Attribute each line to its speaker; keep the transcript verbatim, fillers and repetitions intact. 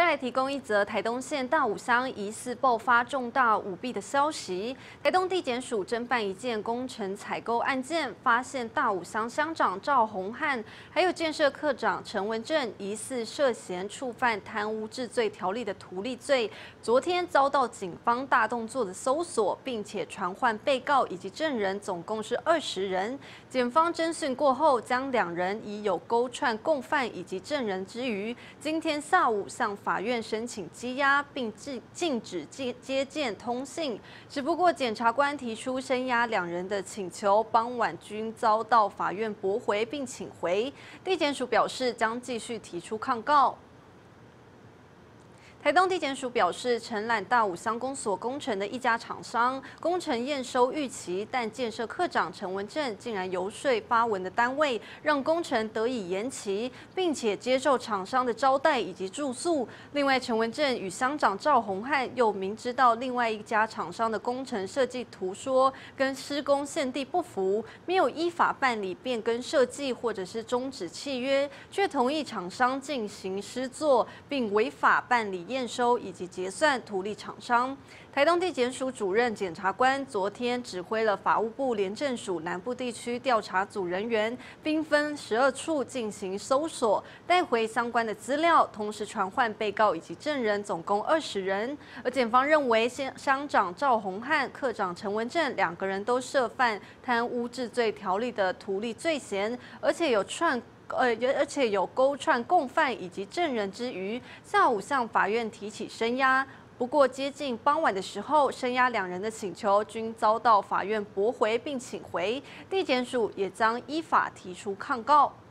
Speaker 1: 再来提供一则台东县大武乡疑似爆发重大舞弊的消息。台东地检署侦办一件工程采购案件，发现大武乡乡长赵宏汉还有建设科长陈文正疑似涉嫌触犯贪污治罪条例的图利罪，昨天遭到警方大动作的搜索，并且传唤被告以及证人，总共是二十人。检方侦讯过后，将两人以有勾串共犯以及证人之余，今天下午向法院申请羁押，并禁禁止接接见通信。只不过检察官提出声押两人的请求，傍晚均遭到法院驳回并请回。地检署表示将继续提出抗告。台东地检署表示，承揽大武乡公所工程的一家厂商，工程验收逾期，但建设科长陈文正竟然游说发文的单位，让工程得以延期，并且接受厂商的招待以及住宿。另外，陈文正与乡长赵宏汉又明知道另外一家厂商的工程设计图说跟施工现地不符，没有依法办理变更设计或者是终止契约，却同意厂商进行施作，并违法办理验收以及结算图利厂商。台东地检署主任检察官昨天指挥了法务部廉政署南部地区调查组人员，兵分十二处进行搜索，带回相关的资料，同时传唤被告以及证人，总共二十人。而检方认为，乡长赵宏汉、科长陈文正两个人都涉犯贪污治罪条例的图利罪嫌，而且有串。呃，而且有勾串共犯以及证人之余，下午向法院提起声押。不过接近傍晚的时候，声押两人的请求均遭到法院驳回并请回，地检署也将依法提出抗告。